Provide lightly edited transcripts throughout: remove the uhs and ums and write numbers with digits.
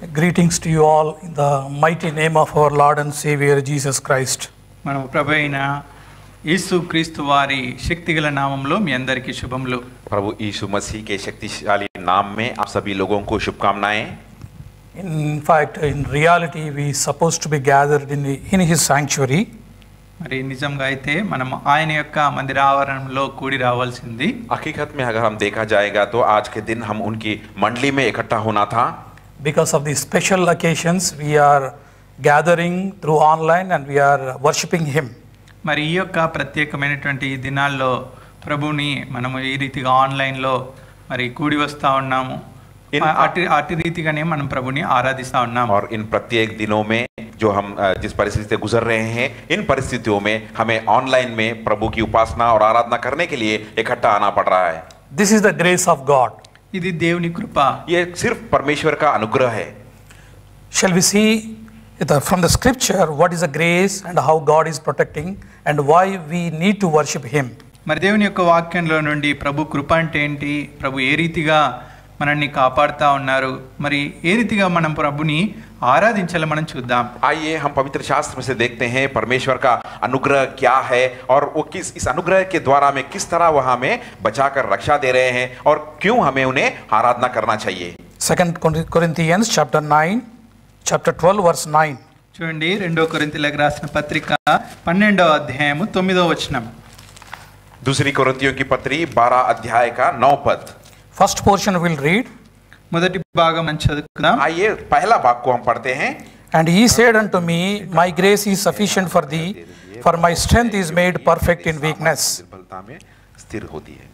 Greetings to you all in the mighty name of our Lord and Savior Jesus Christ. మన ప్రభు అయిన యేసు క్రీస్తు వారి శక్తిగల నామములో మీ అందరికీ శుభములు. प्रभु यीशु मसीह के शक्तिशाली नाम में आप सभी लोगों को शुभकामनाएं. In fact, in reality, we supposed to be gathered in His sanctuary. మరి నిజంగా అయితే మనం ఆయన యొక్క మందిర ఆవరణంలో కూడి రావాల్సింది. हकीकत में अगर हम देखा जाएगा तो आज के दिन हम उनकी मंडली में इकट्ठा होना था. Because of the special occasions, we are gathering through online and we are worshiping Him. మరి ఈ యొక్క ప్రత్యేకమైనటువంటి దినాల్లో ప్రభుని మనము ఈ రీతిగా ఆన్లైన్లో మరి కూడి వస్తూ ఉన్నాము. అటు రీతిగానే మనం ప్రభుని ఆరాధిస్తా ఉన్నాము. और इन प्रत्येक दिनों में जो हम जिस परिस्थिति से गुजर रहे हैं, इन परिस्थितियों में हमें ऑनलाइन में प्रभु की उपासना और आराधना करने के लिए इकट्ठा आना पड़ रहा है. This is the grace of God. ఇది దేవుని కృప. ये सिर्फ परमेश्वर का अनुग्रह है. Shall we see from the scripture what is the grace and how God is protecting and why we need to worship Him? మరి దేవుని యొక్క వాక్యంలో నుండి ప్రభు కృప అంటే ఏంటి, ప్రభు ఏ రీతిగా మనల్ని కాపాడుతా ఉన్నారు, మరి ఏ రీతిగా మనం ప్రభుని ఆరాధించాలో మనం చూద్దాం. आइए हम पवित्र शास्त्र में से देखते हैं परमेश्वर का अनुग्रह क्या है और वो इस अनुग्रह के द्वारा में किस तरह वह हमें बचाकर रक्षा दे रहे हैं और क्यों हमें उन्हें आराधना करना चाहिए. 2 Corinthians chapter 9 chapter 12 verse 9. చూడండి, 2 కొరింథీయులకు రాసిన పత్రిక 12వ అధ్యాయము 9వ వచనం. दूसरी कोरिन्थियों की पत्री 12 अध्याय का 9 पद. First portion we'll read. మొదటి భాగం మనం చదువుకుందాం. आइए पहला भाग को हम पढ़ते हैं. And he said unto me, my grace is sufficient for thee, for my strength is made perfect in weakness. में स्थिर होती है.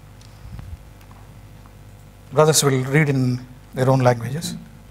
Brothers will read in their own languages.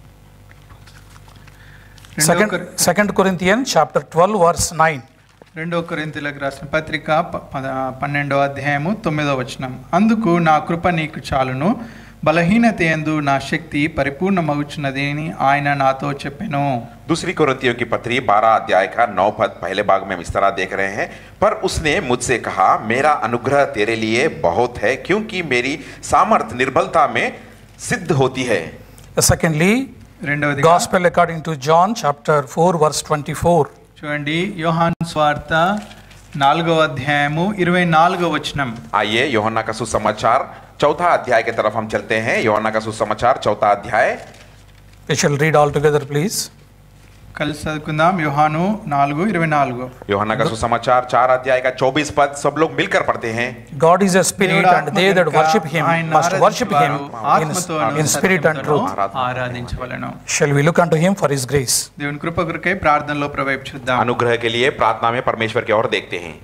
2 Corinthians chapter 12 verse 9. 2 కొరింథీయులకు రాసిన పత్రిక 12వ అధ్యాయము 9వ వచనం. అందుకు నా కృప నీకు చాలును, బలహీనత యందు నా శక్తి పరిపూర్ణమగుచున్నది అని ఆయన నాతో చెప్పెను. दूसरी कोरिन्थियों की पत्री 12 अध्याय का 9 पद. पहले भाग में हम इस तरह देख रहे हैं. पर उसने मुझसे कहा, मेरा अनुग्रह तेरे लिए बहुत है, क्योंकि मेरी सामर्थ निर्बलता में सिद्ध होती है. Secondly, రెండవది Gospel according to John chapter 4 verse 24. చూడండి, యోహాను సువార్త 4వ అధ్యాయము 24వ వచనం. आइए यूहन्ना का सुसमाचार 4था अध्याय की तरफ हम चलते हैं. यूहन्ना का सुसमाचार 4था अध्याय. We shall read all together please. కలిసి చదువుకుందాం. యోహాను 4:24. यूहन्ना का सुसमाचार 4 अध्याय का 24 पद. सब लोग मिलकर पढ़ते हैं. God is a spirit and they that worship Him must worship Him in spirit and truth. ఆరాధించవలెను. Shall we look unto Him for His grace? దేవుని కృప కొరకై ప్రార్థనలో ప్రవేశ చూద్దాం. अनुग्रह के लिए प्रार्थना में परमेश्वर की ओर देखते हैं.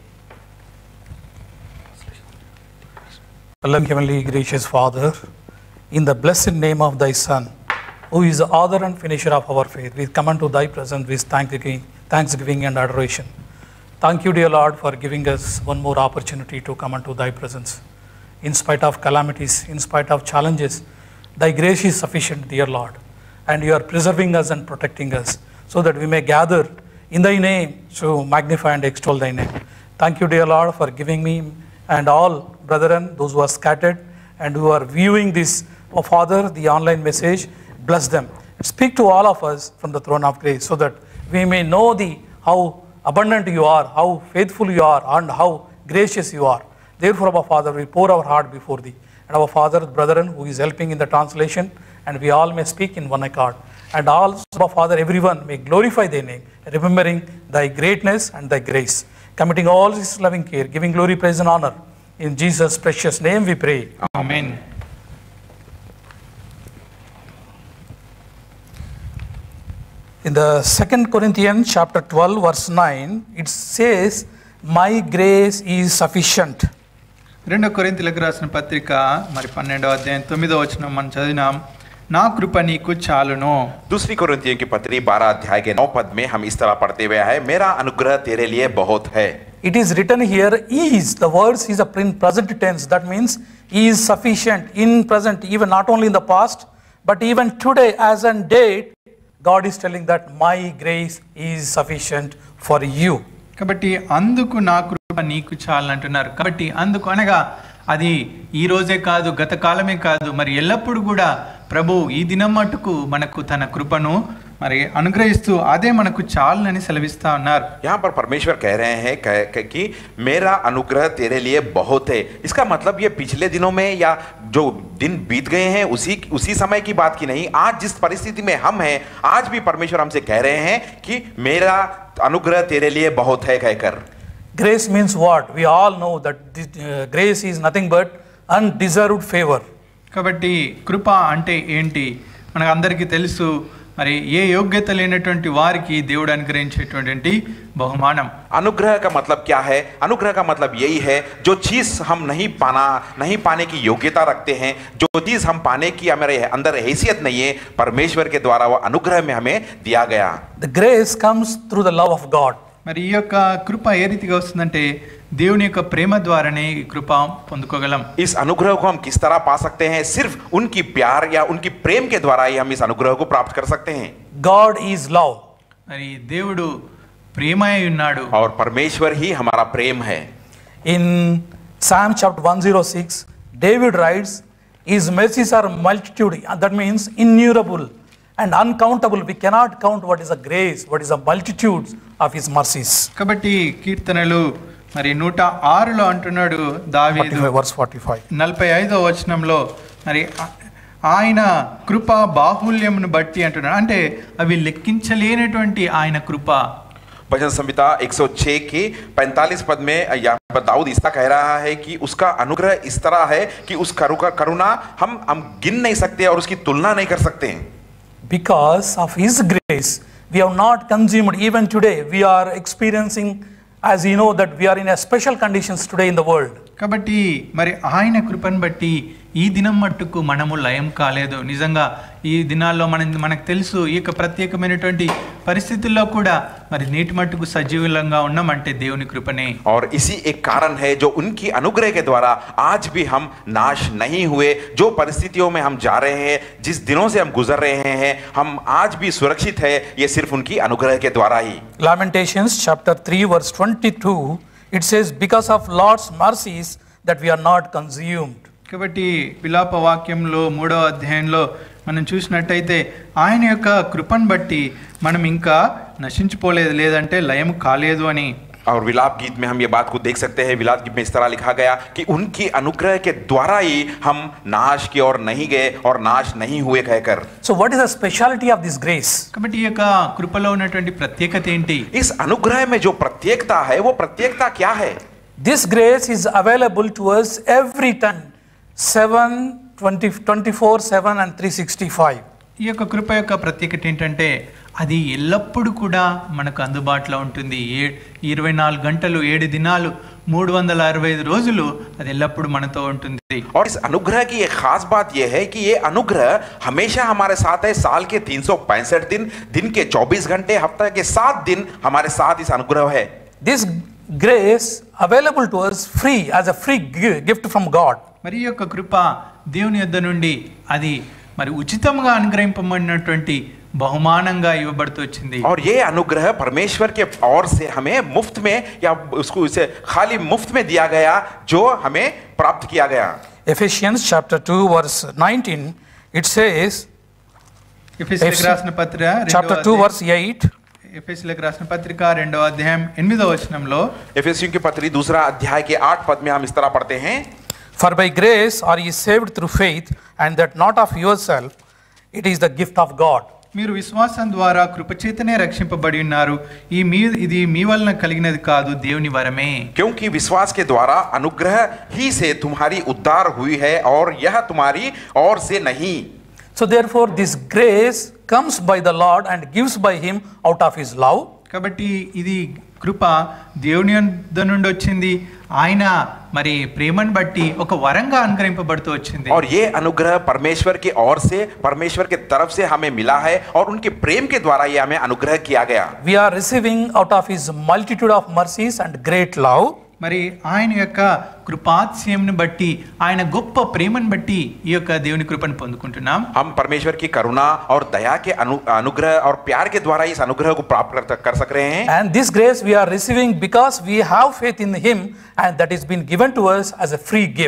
Loving Heavenly Gracious Father, in the blessed name of Thy Son, who is the author and finisher of our faith, we come unto Thy presence with thanksgiving and adoration. Thank you, dear Lord, for giving us one more opportunity to come unto Thy presence. In spite of calamities, in spite of challenges, Thy grace is sufficient, dear Lord, and You are preserving us and protecting us so that we may gather in Thy name to magnify and extol Thy name. Thank you, dear Lord, for giving me and all brethren, those who are scattered and who are viewing this, oh Father, the online message, bless them. Speak to all of us from the throne of grace so that we may know how abundant You are, how faithful You are, and how gracious You are. Therefore, our Father, we pour our heart before Thee. And our Father, brethren, who is helping in the translation, and we all may speak in one accord. And also, our Father, everyone may glorify Thy name, remembering Thy greatness and Thy grace. Committing all His loving care, giving glory, praise and honor. In Jesus' precious name we pray. Amen. In the 2 Corinthians chapter 12 verse 9, it says, my grace is sufficient. 2 కొరింథీయులకు రాసిన పత్రిక మరి 12వ అధ్యాయం 9వ వచనం మనం చదివినాం. నా కృప నీకు చాలును. दूसरी कोरिन्थियों की पत्री 12 अध्याय के 9 पद में हम इस तरह पढ़ते हुए हैं, मेरा अनुग्रह तेरे लिए बहुत है. It is written here, is, the words is a present tense. That means He is sufficient in present, even not only in the past, but even today as on date, God is telling that my grace is sufficient for you. కాబట్టి అందుకు నా కృప నీకు చాలు అంటున్నారు. కాబట్టి అందుకు అనగా అది ఈ రోజే కాదు, గత కాలమే కాదు, మరి ఎల్లప్పుడూ కూడా ప్రభు ఈ దినం మట్టుకు మనకు తన కృపను మరి అనుగ్రహిస్తూ అదే మనకు చాలునని సెలవిస్తా ఉన్నారు. यहाँ पर परमेश्वर कह रहे हैं कि मेरा अनुग्रह तेरे लिए बहुत है. इसका मतलब ये पिछले दिनों में या जो दिन बीत गए हैं उसी समय की बात की नहीं, आज जिस परिस्थिति में हम हैं आज भी परमेश्वर हमसे कह रहे हैं कि मेरा अनुग्रह तेरे लिए बहुत है कहकर. Grace means what? We all know that grace is nothing but undeserved favor. కాబట్టి కృప అంటే ఏంటి మనకు అందరికీ తెలుసు. మరి ఏ యోగ్యత లేనటువంటి వారికి దేవుడు అనుగ్రహించేటువంటి బహుమానం. अनुग्रह का मतलब क्या है? अनुग्रह का मतलब यही है जो चीज हम नहीं पाने की योग्यता रखते हैं, जो चीज हम पाने की हमारे अंदर हैसियत नहीं है, परमेश्वर के द्वारा वह अनुग्रह में हमें दिया गया. The grace comes through the love of God. మరి ఈ యొక్క కృప ఏ రీతిగా వస్తుందంటే దేవుని యొక్క ప్రేమ ద్వారానే ఈ కృప పొందుకోగలం. इस अनुग्रह को हम किस तरह पा सकते हैं? सिर्फ उनकी प्यार या उनकी प्रेम के द्वारा ही हम इस अनुग्रह को प्राप्त कर सकते हैं. God is love. మరి దేవుడు ప్రేమ అయి ఉన్నాడు. और परमेश्वर ही हमारा प्रेम है. In Psalm chapter 106, David writes, His mercies are multitude. That means innumerable and uncountable. We cannot count what is the grace, what is the multitudes of His mercies. కాబట్టి కీర్తనలు మరి 106లో అంటున్నాడు దావీదు 45, verse 45. 45వ వచనంలో మరి ఆయన కృప బాహుల్యమును బట్టి అంటున్నాడు. అంటే అవి లెక్కించలేనటువంటి ఆయన కృప. भजन संहिता 106 के 45 पद में यहाँ पर दाऊद इसका कह रहा है कि उसका अनुग्रह इस तरह है कि उस करुणा हम गिन नहीं सकते और उसकी तुलना नहीं कर सकते हैं. Because of His grace, we have not consumed. Even today, we are experiencing, as you know, that we are in a special conditions today in the world. కాబట్టి మరి ఆయన కృపను బట్టి ఈ దినం మట్టుకు మనము లయం కాలేదు. నిజంగా ఈ దినాల్లో మనకు తెలుసు ఈ యొక్క ప్రత్యేకమైనటువంటి పరిస్థితుల్లో కూడా మరి నేటి మట్టుకు సజీవంగా ఉన్నామంటే దేవుని కృపనే. और इसी एक कारण है जो उनकी अनुग्रह के द्वारा आज भी हम नाश नहीं हुए. जो परिस्थितियों में हम जा रहे हैं, जिस दिनों से हम गुजर रहे हैं, हम आज भी सुरक्षित है, ये सिर्फ उनकी अनुग्रह के द्वारा ही. Lamentations chapter 3 verse 22, it says, because of Lord's mercies that we are not consumed. కాబట్టి విలాప వాక్యంలో 3వ అధ్యాయంలో మనం చూసినట్టయితే ఆయన యొక్క కృపను బట్టి మనం ఇంకా నశించిపోలేదు, లేదంటే లయం కాలేదు అని. और विलाप गीत में हम ये बात को देख सकते हैं. विलाप गीत में इस तरह लिखा गया कि उनकी अनुग्रह के द्वारा ही हम नाश की ओर नहीं गए और नाश नहीं हुए कहकर. So what is the speciality of this grace? కాబట్టి ఈ యొక్క కృపలో ఉన్నటువంటి ప్రత్యేకత ఏంటి? इस अनुग्रह में जो प्रत्येकता है वो प्रत्येकता क्या है? This grace is available to us every time, 24/7 and 365. ఈ యొక్క కృప యొక్క ప్రత్యేకత ఏంటంటే అది ఎల్లప్పుడూ కూడా మనకు అందుబాటులో ఉంటుంది. 24 గంటలు 7 దినాలు 365 రోజులు అది ఎల్లప్పుడూ మనతో ఉంటుంది. और इस अनुग्रह की एक खास बात यह है कि ये अनुग्रह हमेशा हमारे साथ है. साल के 365 दिन के 24 घंटे, हफ्ते के 7 दिन हमारे साथ इस अनुग्रह है. This grace available to us free as a free gift from God. మరి ఈ యొక్క కృప దేవుని యొద్ద నుండి అది మరి ఉచితంగా అనుగ్రహింపబడినటువంటి బహుమానంగా ఇవ్వబడుతూ వచ్చింది. और ये अनुग्रह परमेश्वर के ओर से हमें मुफ्त में या उसको इसे खाली मुफ्त में दिया गया, जो हमें प्राप्त किया गया. Ephesians chapter 2 verse 19, it says, ఎఫెసీయులకు రాసిన పత్రిక chapter 2 verse 8, ఎఫెసీయులకు రాసిన పత్రిక 2వ అధ్యాయం 8వ వచనంలో एफेसियों की पत्री 2 अध्याय के 8 पद में हम इस तरह पढ़ते हैं. For by grace are ye saved through faith, and that not of yourself, it is the gift of God. మీరు విశ్వాసం ద్వారా కృపచేతనే రక్షింపబడి ఉన్నారు. ఇది మీ వలన కలిగినది కాదు, దేవుని వరమే. क्योंकि विश्वास के द्वारा अनुग्रह ही से तुम्हारी उद्धार हुई है और यह तुम्हारी ओर से नहीं. So therefore this grace comes by the Lord and gives by him out of his love. కాబట్టి ఇది కృప దేవుని యొద్ద నుండి వచ్చింది. ఆయన మరి ప్రేమను బట్టి ఒక వరంగా అనుగ్రహింపబడుతూ వచ్చింది. और ये अनुग्रह परमेश्वर की ओर से, परमेश्वर के तरफ से हमें मिला है और उनके प्रेम के द्वारा ये हमें अनुग्रह किया गया. We are receiving out of his multitude of mercies and great love. మరి ఆయన యొక్క కృపాతిశయంను బట్టి, ఆయన గొప్ప ప్రేమను బట్టి ఈ యొక్క దేవుని కృపను పొందుకుంటున్నాం. हम परमेश्वर की करुणा और दया के अनुग्रह और प्यार के द्वारा इस अनुग्रह को प्राप्त कर सक रहे हैं. And this grace we are receiving because we have faith in him, and that is been given to us as a free gift.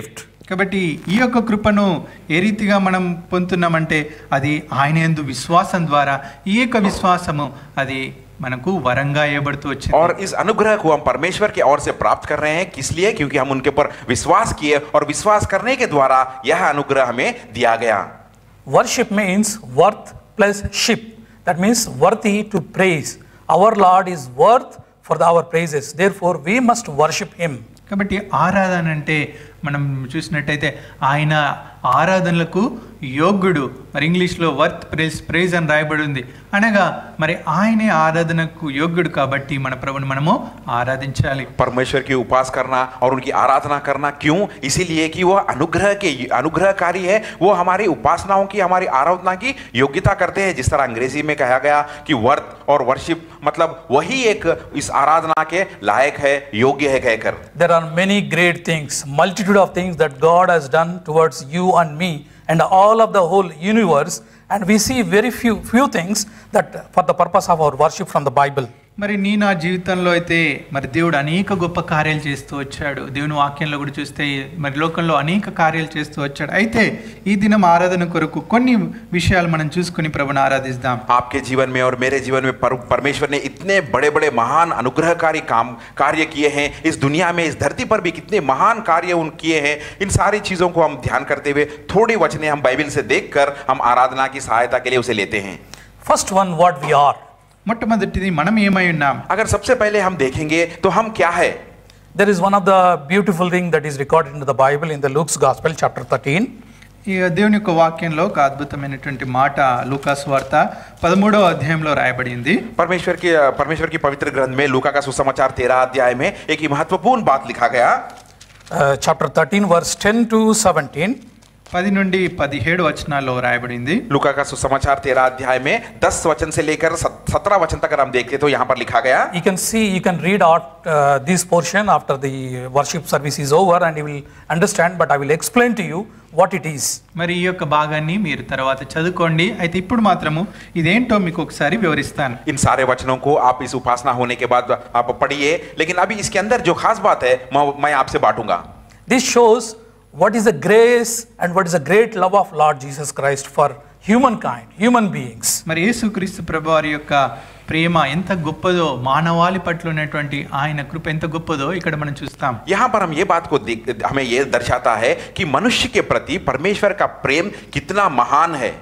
కాబట్టి ఈ యొక్క కృపను ఏ రీతిగా మనం పొందుతున్నామంటే అది ఆయన యందు విశ్వాసం ద్వారా ఈ యొక్క విశ్వాసము అది మనకు వరంగా ఇవ్వబడుతూ వచ్చింది. और इस अनुग्रह को हम परमेश्वर की ओर से प्राप्त कर रहे हैं, किस लिए? क्योंकि हम उनके ऊपर विश्वास किए और विश्वास करने के द्वारा यह अनुग्रह हमें दिया गया. Worship means worth plus ship. That means worthy to praise. Our Lord is worth for our praises. Therefore, we must worship Him. కాబట్టి ఆరాధన అంటే మనం చూసినట్టయితే ఆయన ఆరాధనలకు యోగ్యుడు. మరి ఇంగ్లీష్లో వర్త్ ప్రైజ్ అని రాయబడి ఉంది. అనగా మరి ఆయనే ఆరాధనకు యోగ్యుడు కాబట్టి మన ప్రభుని మనము ఆరాధించాలి. परमेश्वर की उपास करना और उनकी आराधना करना क्यों? इसीलिए कि वह अनुग्रहकारी है. वो हमारी उपासनाओं की, हमारी आराधना की योग्यता करते हैं. जिस तरह अंग्रेजी में कहा गया कि वर्थ और वर्शिप मतलब वही एक इस आराधना के लायक है, योग्य है कहकर. There are many great things, multitude of things that God has done towards you and me and all of the whole universe, and we see very few things that for the purpose of our worship from the Bible. మరి నా జీవితంలో అయితే మరి దేవుడు అనేక గొప్ప కార్యాలు చేస్తూ వచ్చాడు. దేవుని వాక్యంలో కూడా చూస్తే మరి లోకంలో అనేక కార్యాలు చేస్తూ వచ్చాడు. అయితే ఈ దినం ఆరాధన కొరకు కొన్ని విషయాలు మనం చూసుకుని ప్రభుని ఆరాధిద్దాం. आपके जीवन में और मेरे जीवन में परमेश्वर ने इतने बड़े बड़े महान अनुग्रहकारी कार्य किए हैं. इस दुनिया में, इस धरती पर भी कितने महान कार्य उन किए हैं. इन सारी चीजों को हम ध्यान करते हुए थोड़ी वचने हम बाइबल से देखकर हम आराधना की सहायता के लिए उसे लेते हैं. First one, what we are. మొట్టమొదటిది మనం ఏమై ఉన్నాం. अगर सबसे पहले हम देखेंगे तो हम क्या है? There is one of the beautiful thing that is recorded in the Bible in the Luke's Gospel chapter 13. ఈ దేవుని యొక్క వాక్యంలో ఒక అద్భుతమైనటువంటి మాట లూకాసు వార్త 13వ అధ్యాయంలో రాయబడింది. परमेश्वर की पवित्र ग्रंथ में लूका का सुसमाचार 13 अध्याय में एक महत्वपूर्ण बात लिखा गया. Chapter 13 verse 10 to 17. 10 నుండి 17 వచనాల్లో రాయబడింది. लूका का सुसमाचार 13 अध्याय में 10 वचन से लेकर 17 वचन तक अगर हम देखते तो यहाँ पर लिखा गया. You can read out this portion after the worship service is over and you will understand, but I will explain to you what it is. మరి ఈ యొక్క భాగాన్ని మీరు తర్వాత చదువుకోండి. అయితే ఇప్పుడు మాత్రము ఇదేంటో మీకు ఒకసారి వివరిస్తాను. इन सारे वचनों को आप इस उपासना होने के बाद आप पढ़िए, लेकिन अभी इसके अंदर जो खास बात है मैं आपसे बांटूंगा. This shows what is the grace and what is the great love of Lord Jesus Christ for humankind, human beings. మరి యేసుక్రీస్తు ప్రభువారి యొక్క ప్రేమ ఎంత గొప్పదో, మానవాళి పట్ల ఉన్నటువంటి ఆయన కృప ఎంత గొప్పదో ఇక్కడ మనం చూస్తాం. यहाँ पर हम ये बात को हमें ये दर्शाता है कि मनुष्य के प्रति परमेश्वर का प्रेम कितना महान है.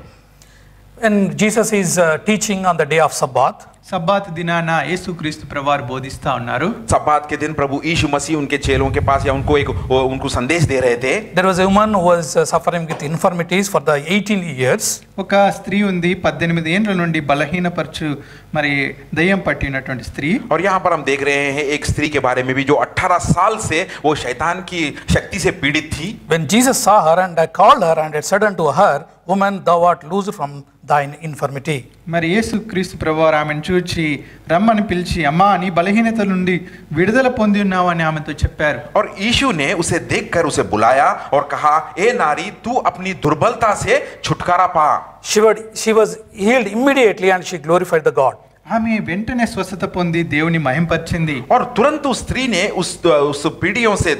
And Jesus is teaching on the day of Sabbath. Sabbath దినాన యేసుక్రీస్తు ప్రభువారు బోధిస్తా ఉన్నారు. सब्बात के दिन प्रभु यीशु मसीह उनके चेलों के पास या उनको संदेश दे रहे थे. There was a woman who was suffering with infirmities for the 18 years. ఒక స్త్రీ ఉంది, 18 ఏండ్ల నుండి బలహీనపరచు మరి దయ్యం పట్టినటువంటి స్త్రీ. और यहाँ पर हम देख रहे हैं एक स्त्री के बारे में भी जो 18 साल से वो शैतान की शक्ति से पीड़ित थी. When Jesus saw her and called her and said unto her, woman, thou art loosed from thine infirmity. మరి యేసుక్రీస్తు ప్రభువారు ఆమెను చూచి రమ్మని పిలిచి, అమ్మా నీ బలహీనత నుండి విడుదల పొంది ఉన్నావు అని ఆమెతో చెప్పారు. और यीशु ने उसे देखकर उसे बुलाया और कहा, ए नारी, तू अपनी दुर्बलता से छुटकारा पा. She was healed immediately and she glorified the God. ఆమె వెంటనే స్వస్థత పొంది దేవుని మహింపరిచింది. और तुरंत उस स्त्री ने उस पीढ़ियों से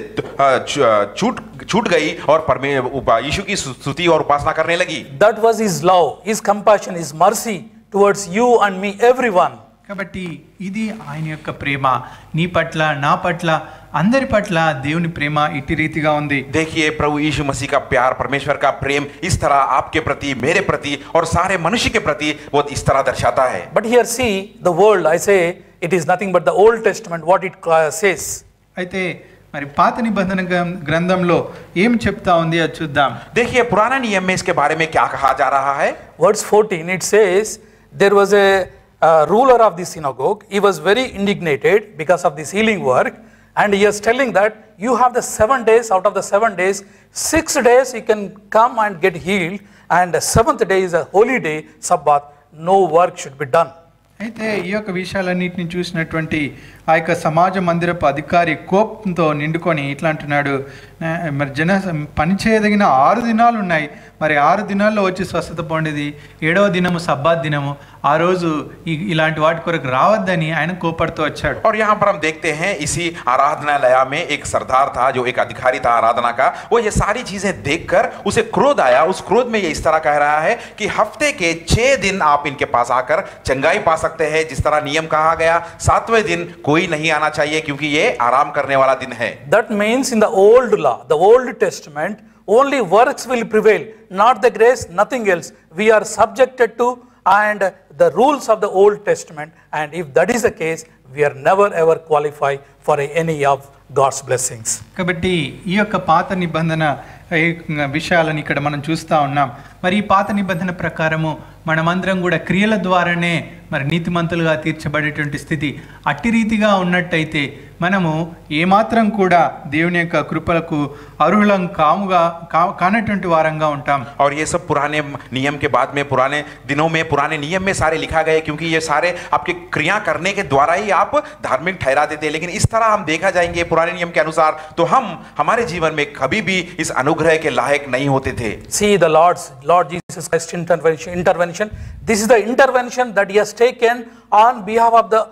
छूट गई और यीशु की स्तुति और उपासना करने लगी. That was his love, his compassion, his mercy towards you and me, everyone. కాబట్టి ఇది ఆయన యొక్క ప్రేమ, నీ పట్ల, నా పట్ల, అందరి పట్ల దేవుని ప్రేమ ఇట్టి రీతిగా ఉంది. देखिए प्रभु यीशु मसीह का प्यार, परमेश्वर का प्रेम इस तरह आपके प्रति, मेरे प्रति और सारे मनुष्य के प्रति वो इस तरह दर्शाता है. But here see the world, I say it is nothing but the Old Testament what it says. అయితే మరి పాత నిబంధన గ్రంథంలో ఏం చెప్తా ఉంది అది చూద్దాం. देखिए पुराना नियम में इसके बारे में क्या कहा जा रहा है. Verse 14 it says there was a ruler of the synagogue. He was very indignated because of this healing work, and he is telling that you have the 7 days, out of the 7 days 6 days you can come and get healed, and the 7th day is a holy day, Sabbath, no work should be done. అయితే ఈ యొక్క విషయాలన్నింటినీ చూసినటువంటి ఆ యొక్క సమాజ మందిరపు అధికారి కోపంతో నిండుకొని ఇట్లా అంటున్నాడు, మరి పని చేయదగిన 6 దినాలు ఉన్నాయి, మరి 6 దినాల్లో వచ్చి స్వస్థత పొందేది 7వ దినము సబ్బాత్ దినము, ఆ రోజు ఇలాంటి వాటి కొరకు రావద్దని ఆయన కోపడుతూ వచ్చాడు. और यहाँ पर हम देखते हैं इसी आराधनालय में एक सरदार था, जो एक अधिकारी था आराधना का, वो ये सारी चीजें देखकर उसे क्रोध आया. उस क्रोध में ये इस तरह कह रहा है कि हफ्ते के 6 दिन आप इनके पास आकर चंगाई पा सकते हैं, जिस तरह नियम कहा गया 7वें दिन कोई नहीं आना चाहिए क्योंकि ये आराम करने वाला दिन है. That means in the old law, the Old Testament, only works will prevail, not the grace, nothing else. We are subjected to and the rules of the Old Testament, and if that is the case, we are never ever qualify for any of God's blessings. కాబట్టి ఈ యొక్క పాత నిబంధన విషయాలను ఇక్కడ మనం చూస్తూ ఉన్నాం. మరి ఈ పాత నిబంధన ప్రకారము మనమందరం కూడా క్రియల ద్వారానే మరి నీతిమంతులుగా తీర్చబడేటువంటి స్థితి. అట్టి రీతిగా ఉన్నట్టయితే మనము ఏమాత్రం కూడా దేవుని యొక్క కృపలకు అర్హులం కానటువంటి వారంగా ఉంటాం. और ये सब पुराने नियम के बाद में, पुराने दिनों में, पुराने नियम में सारे लिखा गया, क्योंकि ये सारे आपके क्रिया करने के द्वारा ही आप धार्मिक ठहरा देते हैं. लेकिन इस तरह हम देखा जाएंगे पुराने नियम के अनुसार, तो हम हमारे जीवन में कभी भी इस अनुग्रह के लायक नहीं होते थे. See the Lord Jesus Christ intervention. This is the intervention that he has taken on behalf of the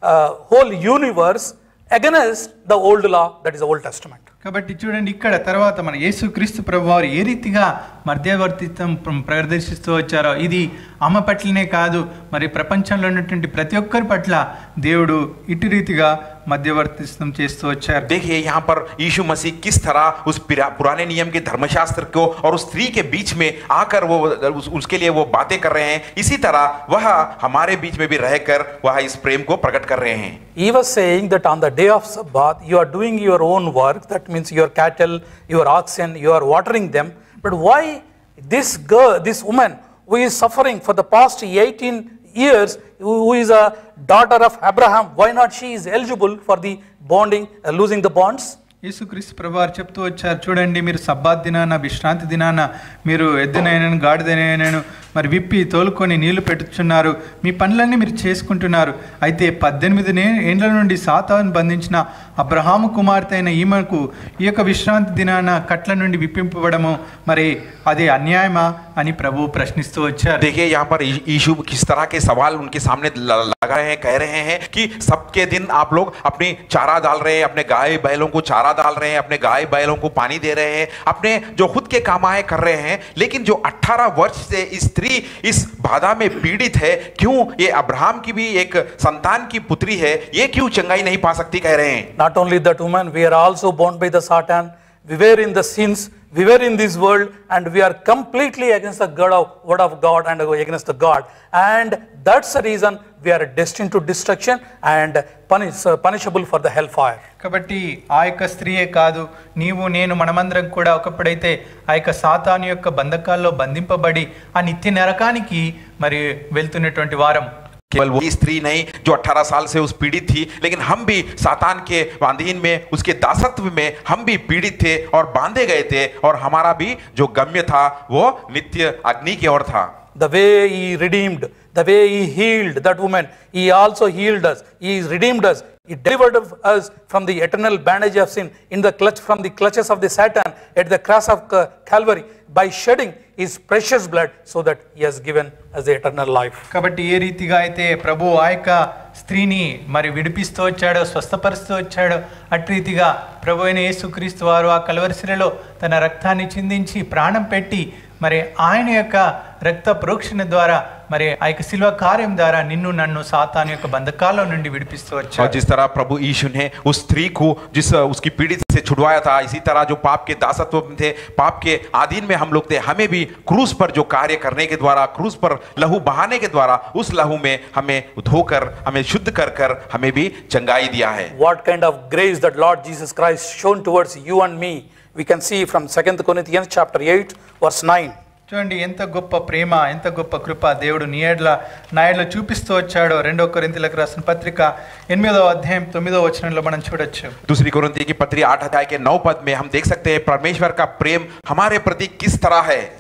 whole universe against the old law, that is the Old Testament. కాబట్టి చూడండి, ఇక్కడ తర్వాత మన యేసుక్రీస్తు ప్రభువారు ఏ రీతిగా మధ్యవర్తిత్వం ప్రదర్శిస్తూ వచ్చారో, ఇది ఆమె పట్లనే కాదు, మరి ప్రపంచంలో ఉన్నటువంటి ప్రతి ఒక్కరి పట్ల దేవుడు ఇటు రీతిగా मध्यवर्तित्व చేస్తూ వచ్చారు. देखिए यहाँ पर यीशु मसीह किस तरह उस पुराने नियम के धर्मशास्त्र को और उस स्त्री के बीच में आकर वो उसके लिए वो बातें कर रहे हैं. इसी तरह वह हमारे बीच में भी रहकर वह इस प्रेम को प्रकट कर रहे हैं. He was saying that on the day of Sabbath you are doing your own work, that means your cattle, your oxen, you are watering them, but why this girl, this woman who is suffering for the past 18 years, who is a daughter of Abraham, why not she is eligible for the bonding, losing the bonds? యేసుక్రీస్తు ప్రభువారు చెప్తూ వచ్చారు, చూడండి, మీరు Sabbath దినాన, విశ్రాంతి దినాన మీరు ఎద్దునైనను గాడిదనైనను మరి విప్పి తోలుకొని నీళ్లు పెట్టుచున్నారు, మీ పనులన్నీ మీరు చేసుకుంటున్నారు. అయితే 18 ఏండ్ల నుండి సాతాను బంధించిన అబ్రహాము కుమార్తె అయిన ఈమెకు ఈ యొక్క విశ్రాంతి దినాన కట్ల నుండి విప్పింపబడము మరి అది అన్యాయమా అని ప్రభు ప్రశ్నిస్తూ వచ్చారు. देखिए यहाँ पर यीशु किस तरह के सवाल उनके सामने लगा रहे हैं, कह रहे हैं कि सबके दिन आप लोग अपनी चारा डाल रहे हैं, अपने गाय बैलों को चारा डाल रहे हैं, अपने गाय बैलों को पानी दे रहे हैं, अपने जो खुद के कामाएं कर रहे हैं, लेकिन जो 18 वर्ष से स्त्री इस बाधा में पीड़ित है, क्यों ये अब्राहम की भी एक संतान की पुत्री है, ये क्यों चंगाई नहीं पा सकती, कह रहे हैं. Not only that woman, we are also bound by the Satan. We were in the sins, we were in this world, and we are completely against the word of God and against the God, and that's the reason we are destined to destruction and punishable for the hellfire. కాబట్టి ఆ యొక్క స్త్రీయే కాదు, నీవు నేను మనమందరం కూడా ఒకప్పుడైతే ఆ యొక్క సాతాను యొక్క బంధకాల్లో బంధింపబడి ఆ నిత్య నరకానికి మరి వెళ్తున్నటువంటి వారం. केवल वो स्त्री नहीं जो 18 साल से उस पीड़ित थी, लेकिन हम भी सातान के अधीन में, उसके दासत्व में हम भी पीड़ित थे और बांधे गए थे, और हमारा भी जो गम्य था वो नित्य अग्नि की ओर था. The way he redeemed, the way he healed that woman, he also healed us, he redeemed us, he delivered us from the eternal bondage of sin, from the clutches of the Satan at the cross of Calvary, by shedding his precious blood, so that he has given us the eternal life. కాబట్టి ఏ రీతిగా అయితే ప్రభు ఆ యొక్క స్త్రీని మరి విడిపిస్తూ వచ్చాడో, స్వస్థపరుస్తూ వచ్చాడో, అటు రీతిగా ప్రభు అయిన యేసుక్రీస్తు వారు ఆ కల్వరి శిలలో తన రక్తాన్ని చిందించి ప్రాణం పెట్టి మరి ఆయన యొక్క రక్త ప్రోక్షణ ద్వారా మరి ఆ యొక్క శిలువ కార్యం ద్వారా నిన్ను నన్ను సాతాను యొక్క బంధకాల్లో నుండి విడిపిస్తూ వచ్చాడు. और जिस तरह प्रभु यीशु ने उस स्त्री को उसकी पीड़ित से छुड़वाया था, इसी तरह जो पाप के दासत्व में थे, पाप के अधीन में हम लोग थे, हमें भी क्रूस पर जो कार्य करने के द्वारा, क्रूस पर लहू बहाने के द्वारा, उस लहू में हमें धोकर, हमें शुद्ध कर कर हमें भी चंगाई दिया है. What kind of grace that Lord Jesus Christ shown towards you and me, we can see from 2 Corinthians chapter 8 verse 9. చూడండి, ఎంత గొప్ప ప్రేమ, ఎంత గొప్ప కృప దేవుడు నాయడ్ల చూపిస్తూ వచ్చాడో 2 కొరింథీయులకు రాసిన పత్రిక 8వ అధ్యాయం 9వ వచనంలో మనం చూడొచ్చు. दूसरी कोरिन्थी की पत्री 8 अध्याय के 9 पद में हम देख सकते हैं परमेश्वर का प्रेम हमारे प्रति किस तरह है.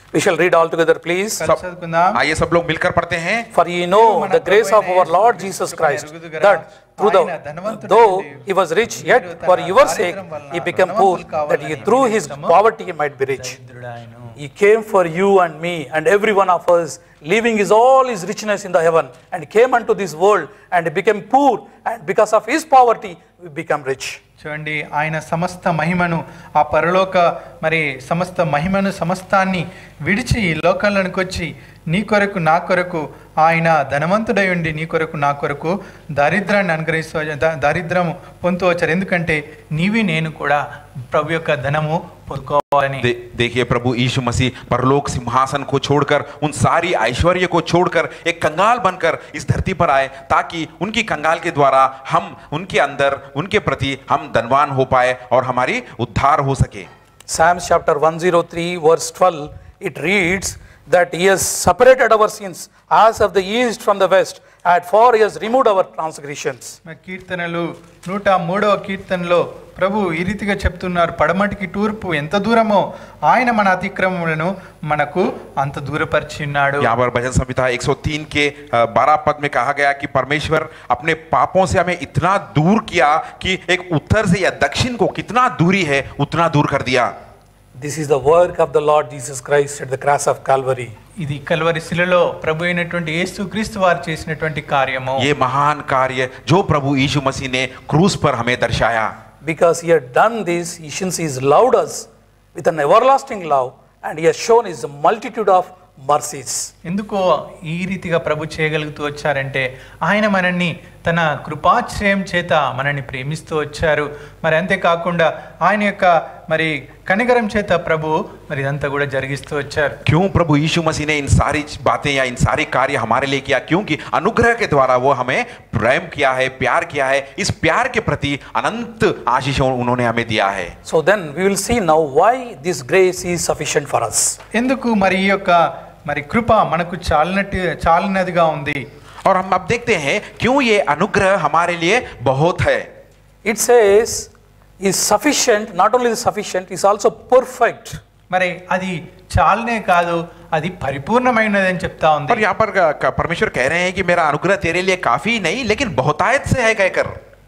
We shall read all together, please. కలిసి చదువుకుందాం. आइए सब लोग मिलकर पढ़ते हैं. For ye know the grace of our Lord Jesus Christ, that through though he was rich, yet for your sake he became poor, that ye through his poverty might be rich. He came for you and me and every one of us, leaving all his richness in the heaven, and came unto this world and became poor, and because of his poverty we become rich. చూడండి, ఆయన సమస్త మహిమను, ఆ పరలోక మరి సమస్త మహిమను సమస్తాన్ని విడిచి ఈ లోకంలోనికి వచ్చి నీ కొరకు నా కొరకు ఆయన ధనవంతుడై ఉండి నీ కొరకు నా కొరకు దారిద్రాన్ని దారిద్రము పొందుతూ వచ్చారు. ఎందుకంటే నీవి నేను కూడా ప్రభు యొక్క ధనము పొందుకోవాలని. देखिए, प्रभु यीशु मसीह परलोक सिंहासन को छोड़कर, उन सारी ऐश्वर्य को छोड़कर एक कंगाल बनकर इस धरती पर आए, ताकि उनकी कंगाल के द्वारा हम उनके अंदर उनके प्रति हम धनवान हो पाए और हमारी उद्धार हो सके. Psalms chapter 103 verse 12, it reads that he has separated our sins as of the east from the west, and for he has removed our transgressions. కీర్తనలు 103వ కీర్తనలో ప్రభు ఈ రీతిగా చెప్తున్నారు, పడమటికి తూర్పు ఎంత దూరమో ఆయన మన అతిక్రమములను మనకు అంత దూరపరిచి ఉన్నాడు. यहाँ पर भजन संहिता 103 के 12 पद में कहा गया कि परमेश्वर अपने पापों से हमें इतना दूर किया कि एक उत्तर से या दक्षिण को कितना दूरी है उतना दूर कर दिया. This is the work of the Lord Jesus Christ at the cross of Calvary. ఇది కల్వరి శిలలో ప్రభు అయినటువంటి యేసు క్రీస్తు వారు చేసినటువంటి కార్యము. ये महान कार्य जो प्रभु यीशु मसीह ने क्रूस पर हमें दर्शाया. Because he had done this, since he has loved us with an everlasting love, and he has shown his multitude of mercies. ఎందుకో ఈ రీతిగా ప్రభు చేయగలుగుతూ వచ్చారంటే ఆయన మనల్ని తన కృపాశ్రయం చేత మనల్ని ప్రేమిస్తూ వచ్చారు. మరి అంతేకాకుండా ఆయన యొక్క మరి కనికరం చేత ప్రభు మరి ఇదంతా కూడా జరిగిస్తూ వచ్చారు. क्यों प्रभु यीशु मसीह ने इन सारी बातें या इन सारे कार्य हमारे लिए किया? क्योंकि अनुग्रह के द्वारा वो हमें प्रेम किया है, प्यार किया है. इस प्यार के प्रति अनंत आशीष उन्होंने हमें दिया है. So then we will see now why this grace is sufficient for us. ఎందుకు మరి ఈ యొక్క మరి కృప మనకు చాలినదిగా ఉంది. और हम अब देखते हैं क्यों ये अनुग्रह हमारे लिए बहुत है. It says is sufficient, not only is sufficient, is also perfect. మరి అది చాలనే కాదు, అది పరిపూర్ణమైనది అని చెప్తా ఉంది. और यहाँ पर परमेश्वर कह रहे हैं कि मेरा अनुग्रह तेरे लिए काफी नहीं लेकिन बहुतायत से है कहकर.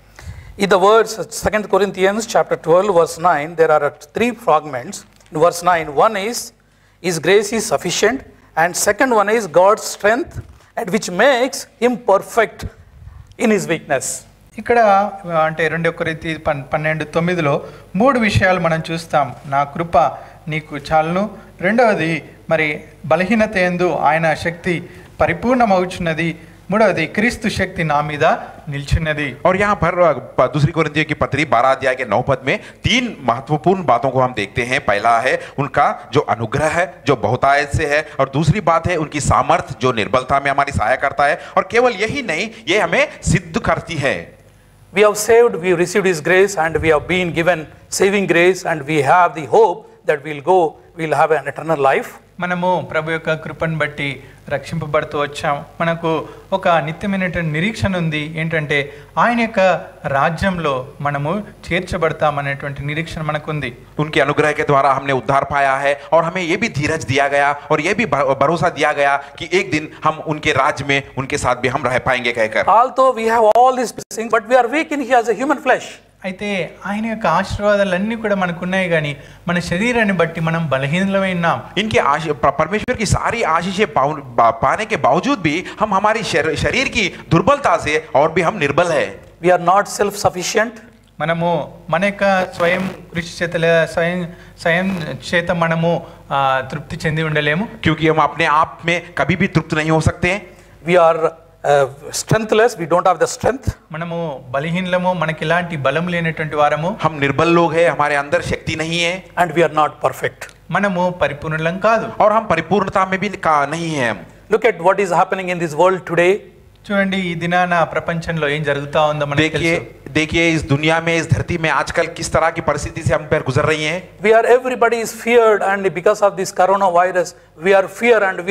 In the words 2 Corinthians chapter 12 verse 9, there are three fragments. In verse 9, one is his grace is sufficient, and second one is God's strength, and which makes him perfect in his weakness. ఇక్కడ అంటే 2 కొరింథీ 12:9లో మూడు విషయాలు మనం చూస్తాం. నా కృప నీకు చాలును, రెండవది మరి బలహీనత యందు ఆయన శక్తి పరిపూర్ణమవుచున్నది, మూడవది క్రీస్తు శక్తి నా మీద నిల్చున్నది. और यहाँ पर दूसरी कोरिन्थियों की पत्री 12 अध्याय के 9 पद में तीन महत्वपूर्ण बातों को हम देखते हैं. पहला है उनका जो अनुग्रह है जो बहुतायत से है, और दूसरी बात है उनकी सामर्थ जो निर्बलता में हमारी सहायता करता है. और केवल यही नहीं, ये हमें सिद्ध करती है. We have saved, we have received his grace, and we have been given saving grace, and we have the hope that we'll have an eternal life. మనము ప్రభు యొక్క కృపను బట్టి రక్షింపబడుతూ వచ్చాం. మనకు ఒక నిత్యమైనటువంటి నిరీక్షణ ఉంది. ఏంటంటే ఆయన యొక్క రాజ్యంలో మనము చేర్చబడతామనేటువంటి నిరీక్షణ మనకుంది. उनके अनुग्रह के द्वारा हमने उद्धार पाया है, और हमें ये भी धीरज दिया गया और ये भी भरोसा दिया गया कि एक दिन हम उनके राज्य में उनके साथ भी हम रह पाएंगे कहकर. Although we have all these blessings, but we are weak in here as a human flesh. అయితే ఆయన యొక్క ఆశీర్వాదాలన్నీ కూడా మనకు ఉన్నాయి, కానీ మన శరీరాన్ని బట్టి మనం బలహీనలమై ఉన్నాం. इनके परमेश्वर की सारी आशीषें पाने के बावजूद भी हम हमारी शरीर की दुर्बलता से और भी हम निर्बल है. We are not self-sufficient. మనము మన యొక్క స్వయం కృషి చేత లేదా స్వయం చేత మనము తృప్తి చెంది ఉండలేము. क्योंकि हम अपने आप में कभी भी तृप्त नहीं हो सकते. We are strengthless, we don't have the strength. మనము బలహీనలము, మనకి ఎలాంటి బలం లేనటువంటి వారము. हम निर्बल लोग हैं, हमारे अंदर शक्ति नहीं है. And we are not perfect. మనము పరిపూర్ణులం కాదు. और हम परिपूर्णता में भी नहीं है. Look at what is happening in this world today. చూడండి, ఈ దినాన ప్రపంచంలో ఏం జరుగుతా ఉందో మనకు తెలుసు. देखिए इस दुनिया में, इस धरती में आजकल किस तरह की परिस्थिति से हम पर गुजर रही हैं. Everybody is feared, and because of this coronavirus we are fear, and we are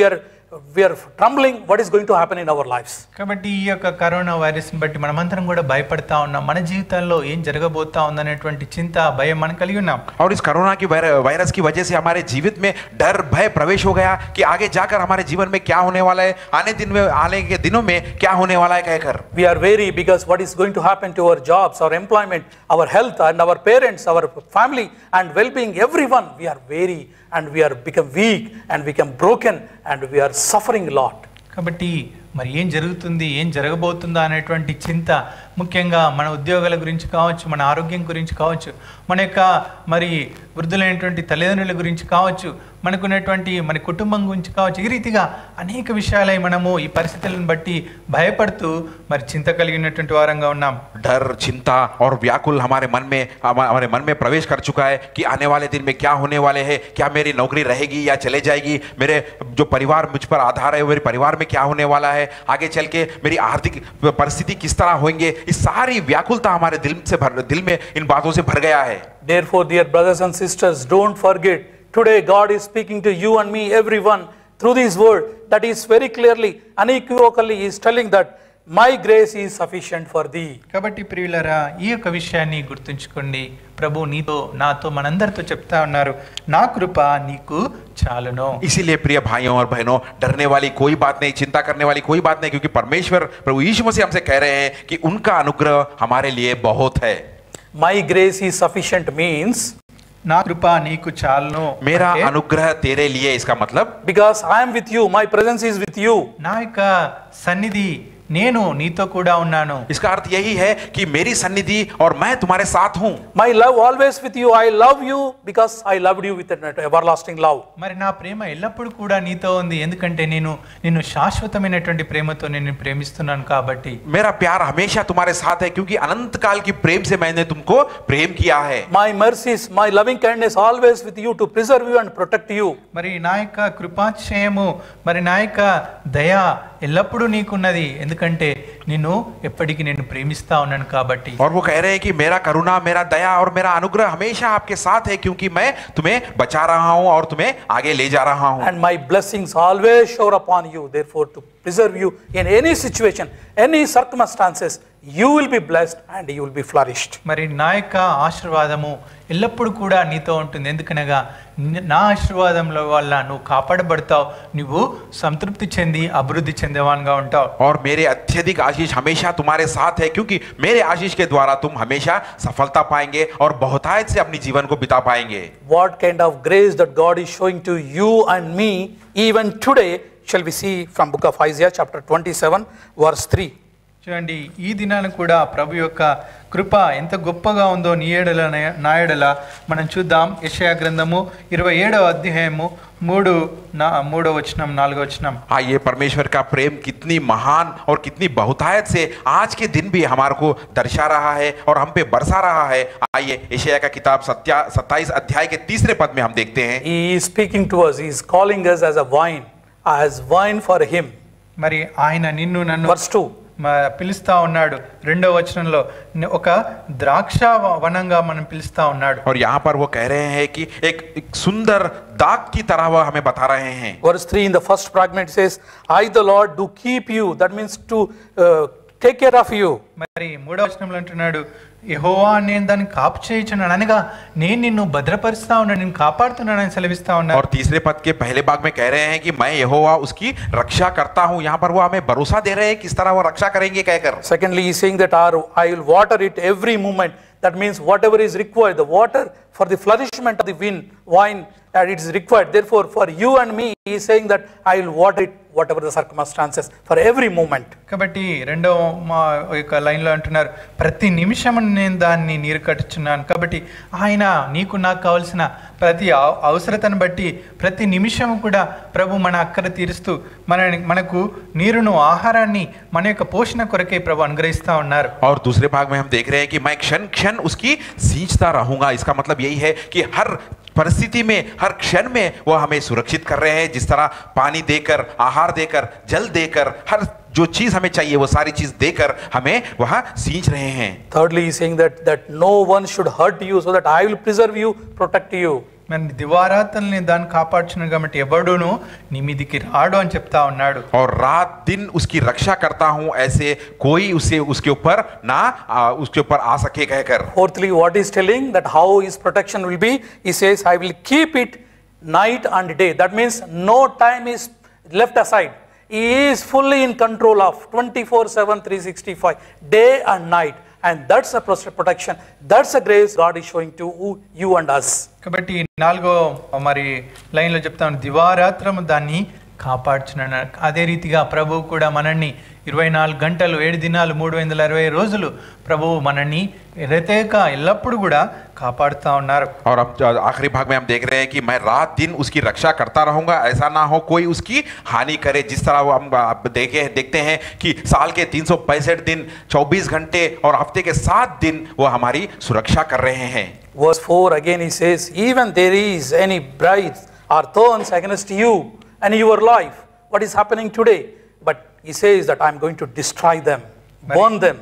we are trembling what is going to happen in our lives. కాబట్టి ఈ యొక్క కరోనా వైరస్ని బట్టి మనమందరం కూడా భయపడతా ఉన్నాం. మన జీవితాల్లో ఏం జరగబోతా ఉందనేటువంటి చింత భయం మనం కలిగి ఉన్నాం. और इस कोरोना की वायरस की वजह से हमारे जीवित में डर भय प्रवेश हो गया कि आगे जाकर हमारे जीवन में क्या होने वाला है, आने के दिनों में क्या होने वाला है कहकर We are wary because what is going to happen to our jobs, our employment, our health and our parents, our family and well-being, everyone. We are wary and we are become weak and become broken and we are suffering a lot. కాబట్టి మరి ఏం జరుగుతుంది, ఏం జరగబోతుందా అనేటువంటి చింత ముఖ్యంగా మన ఉద్యోగాల గురించి కావచ్చు, మన ఆరోగ్యం గురించి కావచ్చు, మన యొక్క మరి వృద్ధులైనటువంటి తల్లిదండ్రుల గురించి కావచ్చు, మనకున్నటువంటి మన కుటుంబం గురించి కావచ్చు, ఈ రీతిగా అనేక విషయాలై మనము ఈ పరిస్థితులను బట్టి భయపడుతూ మరి చింత కలిగినటువంటి వారంగా ఉన్నాం. डर चिंता और व्याकुल हमारे मन में प्रवेश कर चुका है कि आने वाले दिन में क्या होने वाले हैं, क्या मेरी नौकरी रहेगी या चले जाएगी, मेरे जो परिवार मुझ पर आधार है मेरे परिवार में क्या होने वाला है, आगे चल के मेरी आर्थिक परिस्थिति किस तरह होंगे, इस सारी व्याकुलता हमारे दिल में इन बातों से भर गया है. Therefore, dear brothers and sisters, don't forget, today God is speaking to you and me, everyone, through this word that is very clearly, unequivocally, he is telling that my grace is sufficient for thee. కాబట్టి ప్రియులారా, ఈ యొక్క విషయాన్ని గుర్తుంచుకోండి. ప్రభు నీతో నాతో మనందరితో చెప్తా ఉన్నారు, నా కృప నీకు చాలును. इसीलिए प्रिय भाइयों और बहनों, डरने वाली कोई बात नहीं, चिंता करने वाली कोई बात नहीं, क्योंकि परमेश्वर प्रभु यीशु मसीह हमसे कह रहे हैं कि उनका अनुग्रह हमारे लिए बहुत है. My grace is sufficient means నా కృప నీకు చాలును. मेरा अनुग्रह तेरे लिए, इसका मतलब because I am with you, my presence is with you. నా యొక్క సన్నిధి నేను నీతో కూడా ఉన్నాను. इसका अर्थ यही है कि मेरी सन्निधि और मैं तुम्हारे साथ हूं. My love always with you. I love you because I loved you with an everlasting love. మరి నా ప్రేమ ఎల్లప్పుడూ కూడా నీతో ఉంది, ఎందుకంటే నేను నిన్ను శాశ్వతమైనటువంటి ప్రేమతో నేను ప్రేమిస్తున్నాను కాబట్టి. मेरा प्यार हमेशा तुम्हारे साथ है क्योंकि अनंत काल की प्रेम से मैंने तुमको प्रेम किया है. My mercies, my loving kindness always with you to preserve you and protect you. మరి నా యొక్క కృపాక్షయము, మరి నా యొక్క దయ ఎల్లప్పుడూ నీకున్నది, ఎందుకంటే నిన్ను ఎప్పటికీ నేను ప్రేమిస్తా ఉన్నాను కాబట్టి. और वो कह रहे हैं कि मेरा करुणा, मेरा दया और मेरा अनुग्रह हमेशा आपके साथ है क्योंकि मैं तुम्हें बचा रहा हूं और तुम्हें आगे ले जा रहा हूं. And my blessings always shower upon you, therefore to preserve you in any situation, any circumstances, you will be blessed and you will be flourished. మరి నా యొక్క ఆశీర్వాదము ఎల్లప్పుడూ కూడా నీతో ఉంటుంది, ఎందుకనగా నా ఆశీర్వాదంలో వల్ల నువ్వు కాపాడబడతావు, నువ్వు సంతృప్తి చెంది అభివృద్ధి చెందేవానిగా ఉంటావు. और मेरे अत्यधिक आशीष हमेशा तुम्हारे साथ है क्योंकि मेरे आशीष के द्वारा तुम हमेशा सफलता पाएंगे और बहुतायत से अपनी जीवन को बिता पाएंगे. What kind of grace that God is showing to you and me even today shall we see from book of Isaiah chapter 27 verse 3. చూడండి, ఈ దినాన కూడా ప్రభు యొక్క కృప ఎంత గొప్పగా ఉందో నీ ఏడల నా ఏడల మనం చూద్దాం. యెషయా గ్రంథము 27వ అధ్యాయము 3వ వచనం 4వ వచనం. आइए, परमेश्वर का प्रेम कितनी महान और कितनी बहुतायत से आज के दिन भी हमारे को दर्शा रहा है और हम पे बरसा रहा है. आइए, यशायाह का किताब 27 अध्याय के 3 पद में हम देखते हैं. He is speaking to us, he is calling us as wine for him. మరి ఆయన నిన్ను నన్ను Verse 2. పిలుస్తా ఉన్నాడు. 2వ వచనంలో ఒక ద్రాక్ష వనంగా మనం పిలుస్తా ఉన్నాడు. और यहाँ पर वो कह रहे हैं कि एक सुंदर दाग की तरह वह हमें बता रहे हैं. Verse 3 in the first fragment says, I the Lord do keep you, that means to take care of you. మరి 3వ వచనంలో అంటున్నాడు, యెహోవా నేను దాన్ని కాపు చేయుచున్నాను, అనగా నేను నిన్ను భద్రపరుస్తా ఉన్నాను, నేను కాపాడుతున్నానని సెలవిస్తా ఉన్నాను. और तीसरे पद के पहले भाग में कह रहे हैं कि मैं यहोवा उसकी रक्षा करता हूं. यहाँ पर वो हमें भरोसा दे रहे हैं किस तरह वो रक्षा करेंगे कहकर. Secondly, he is saying that I will water it every moment. That means whatever is required, the water for the flourishment of the wine, that it is required. Therefore, for you and me, he is saying that I will water it whatever the circumstances for every moment. కాబట్టి రెండవ ఒక లైన్లో అంటున్నారు, ప్రతి నిమిషం నేను దాన్ని నీరు కట్టుచున్నాను. కాబట్టి ఆయన నీకు నాకు కావాల్సిన ప్రతి అవసరతను బట్టి ప్రతి నిమిషం కూడా ప్రభు మన అక్కర తీరుస్తూ మనకు నీరును, ఆహారాన్ని మన యొక్క పోషణ కొరకే ప్రభు అనుగ్రహిస్తా ఉన్నారు. और दूसरे भाग में हम देख रहे हैं कि मैं क्षण क्षण उसकी सींचता रहूंगा. इसका मतलब यही है कि हर परिस्थिति में, हर क्षण में वो हमें सुरक्षित कर रहे हैं. जिस तरह पानी देकर, आहार देकर, जल देकर, हर जो चीज हमें चाहिए वो सारी चीज देकर हमें वहां सींच रहे हैं. Thirdly, he is saying that no one should hurt you, so that I will preserve you, protect you. మరి దివారాత్రుల్ని దాన్ని కాపాడుచున్నాడు కాబట్టి ఎవడును నీ మీదికి రాడు అని చెప్తా ఉన్నాడు. और रात दिन उसकी रक्षा करता हूं, ऐसे कोई उसे उसके ऊपर ना उसके ऊपर आ सके कहकर. Fourthly, what is telling that how his protection will be? He says, I will keep it night and day. That means no time is left aside. He is fully in control of 24/7, 365, day and night. And that's a protection. That's a grace God is showing to you and us. కాబట్టి 4వ మరి లైన్లో చెప్తాను, దివారాత్రము దాన్ని కాపాడుచున్నాడు. అదే రీతిగా ప్రభువు కూడా మనల్ని 24 గంటలు 7 దినాలు 360 రోజులు ప్రభువు మనల్ని ప్రత్యేక ఎల్లప్పుడూ కూడా కాపాడుతూ ఉన్నారు. और अब आखिरी भाग में हम देख रहे हैं कि मैं रात दिन उसकी रक्षा करता रहूंगा, ऐसा ना हो कोई उसकी हानि करे. जिस तरह वो हम देखते हैं कि साल के 365 दिन 24 घंटे और हफ्ते के 7 दिन वो हमारी सुरक्षा कर रहे हैं. Verse 4 again he says, even there is any brides or thorns against you and your life, what is happening today? But he says that I am going to destroy them, burn them.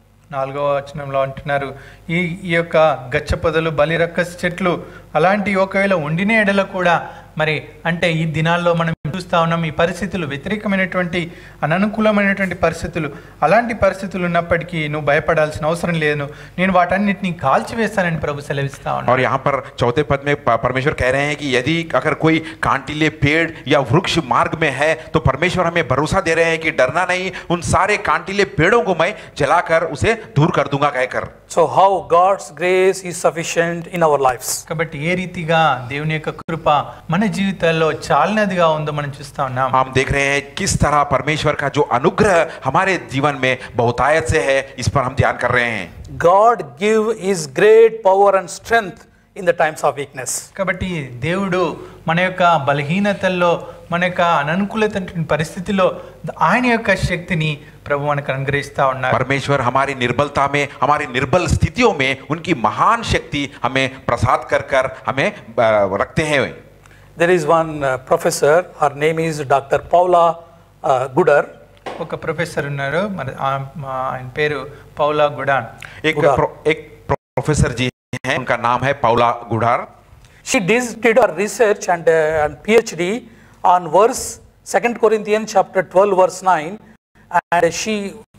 4వ వచనంలో అంటున్నారు, ఈ యొక్క గచ్చ పొదలు బలిరక్కస్ చెట్లు అలాంటి ఒకవేళ ఉండిన ఎడల కూడా మరి అంటే ఈ దినాల్లో మనం చూస్తూ ఉన్నాం ఈ పరిస్థితులు వ్యతిరేకమైనటువంటి అననుకూలమైనటువంటి పరిస్థితులు, అలాంటి పరిస్థితులు ఉన్నప్పటికీ నువ్వు భయపడాల్సిన అవసరం లేదు, నేను వాటన్నిటిని కాల్చివేస్తానని ప్రభు సెలవిస్తా ఉన్నాడు. और यहाँ पर चौथे पद में परमेश्वर कह रहे हैं कि यदि अगर कोई कांटिले पेड़ या वृक्ष मार्ग में है तो परमेश्वर हमें भरोसा दे रहे हैं कि डरना नहीं, उन सारे कांटिले पेड़ों को मैं जलाकर उसे दूर कर दूंगा कहकर. So how God's grace is sufficient in our lives. కాబట్టి ఏ రీతిగా దేవుని యొక్క కృప మన జీవితాల్లో చాలినదిగా ఉందో మనం చూస్తా ఉన్నాం. हम देख रहे हैं किस तरह परमेश्वर का जो अनुग्रह हमारे जीवन में बहुतायत से है, इस पर हम ध्यान कर रहे हैं. God give his great power and strength in the times of weakness. కాబట్టి దేవుడు మన యొక్క బలహీనతల్లో మన యొక్క అననుకూలత పరిస్థితిలో ఆయన యొక్క శక్తిని ప్రభు మనకు అనుగ్రహిస్తా ఉన్నారు. परमेश्वर हमारी निर्बलता में, हमारी निर्बल स्थितियों में उनकी महान शक्ति हमें प्रसाद कर कर हमें रखते हैं. There is one professor, her name is Dr. Paula Gudar. ఒక ప్రొఫెసర్ ఉన్నారు, మరి ఆయన పేరు పౌలా గుడాన్. एक प्रोफेसर जी हैं, उनका नाम है Paula Gudar. She did her research and PhD on verse 2 Corinthians chapter 12 verse 9, and she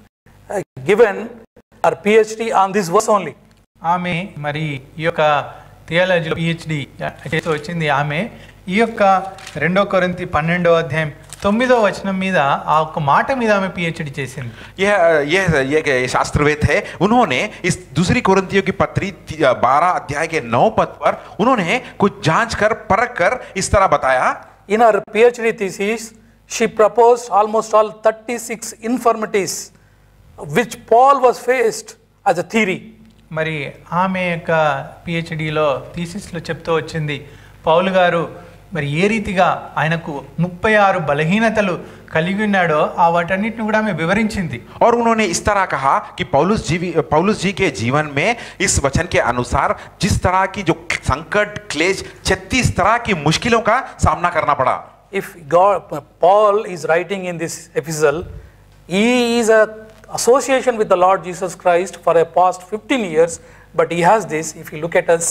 given her PhD on this verse only. ఆమె మరి ఈ యొక్క థియాలజీలో PhD చేస్తూ వచ్చింది. ఆమె ఈ యొక్క 2 కొరింథీ 12వ అధ్యాయం 9వ వచనం మీద ఆ ఒక్క మాట మీద ఆమె PhD చేసింది. ये शास्त्रवेद है, उन्होंने इस दूसरी कोरिन्थियों की पत्री 12 अध्याय के 9 पद पर उन्होंने कुछ जांच कर परख कर इस तरह बताया. In her PhD thesis, she proposed almost all 36 infirmities which Paul was faced as a theory. మరి ఆమె యొక్క PhDలో థీసిస్లో చెప్తూ వచ్చింది, పౌలు గారు మరి ఏ రీతిగా ఆయనకు 36 బలహీనతలు కలిగి ఉన్నాడో ఆ వాటన్నిటిని కూడా ఆమె వివరించింది. और उन्होंने इस तरह कहा कि पौलुस जी के जीवन में इस वचन के अनुसार जिस तरह की जो संकट क्लेश 36 तरह की मुश्किलों का सामना करना पड़ा. If Paul is writing in this epistle, he is a association with the Lord Jesus Christ for a past 15 years, but he has this. If you look at us,